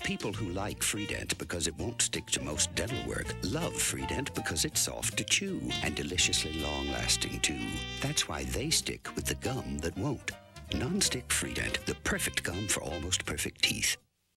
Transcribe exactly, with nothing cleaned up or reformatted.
People who like Freedent because it won't stick to most dental work love Freedent because it's soft to chew and deliciously long-lasting too. That's why they stick with the gum that won't. Non-stick Freedent, the perfect gum for almost perfect teeth.